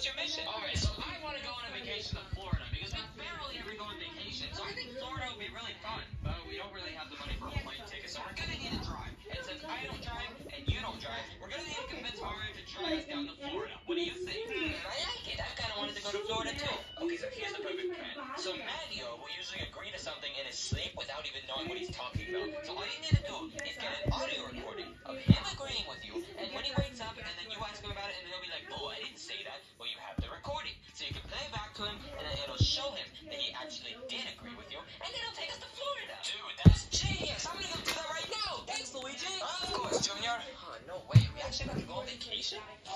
What's your mission? Alright, so I want to go on a vacation to Florida because we barely ever go on vacation. So I think Florida would be really fun. But we don't really have the money for a plane ticket, so we're gonna need to drive. And since I don't drive and you don't drive, we're gonna need to convince Mario to drive us down to Florida. What do you think? I like it. I kind of wanted to go to Florida too. Okay, so here's the perfect plan. So Mario will usually agree to something in his sleep without even knowing what he's talking about. So all you need to do is get an audio recording of him agreeing with you, and when he wakes up and then you ask him about it and he'll be like, oh, I didn't say that. Well, you have the recording. So you can play back to him and then it'll show him that he actually did agree with you, and then he'll take us to Florida. Dude, that's genius. I'm gonna go do that right now. Thanks, Luigi. Of course, Junior. Oh, no way. We actually got to go on vacation?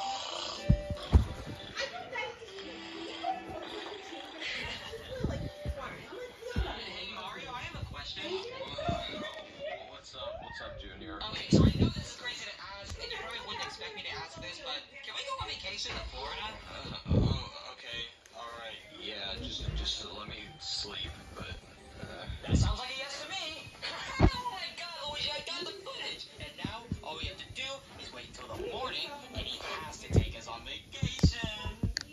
Hey, Mario, I have a question. What's up, Junior? Okay, so I know this is crazy to ask, and you probably wouldn't expect me to ask this, but can we go on vacation to Florida? Okay, alright, yeah, just let me sleep, but, That sounds like a yes to me. Oh my god, Luigi, I got the footage. And now, all we have to do is wait until the morning, and he has to take us on vacation.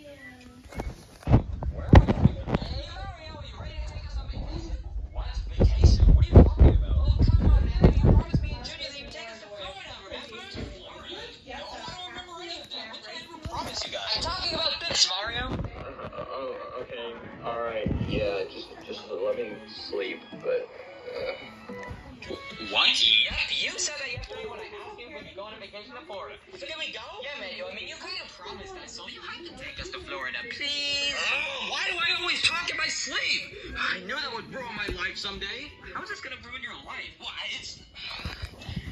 where are we? Hey, Mario, are you ready to take us on vacation? What? Vacation? What are you talking about? Oh, come on, man. You promised me and Junior that you'd take us to Florida, remember? Florida? No, I don't remember any of that. What did I ever promise you guys? I'm talking about this, Mario. Okay, alright, yeah, just let me sleep, but, What? Yeah, you said that yesterday when I asked you if we could go on a vacation to Florida. So can we go? Yeah, Mario. I mean, you kind of promised us, so you have to take us to Florida, please. Why do I always talk in my sleep? I knew that would ruin my life someday. How's this gonna ruin your life? Well, it's...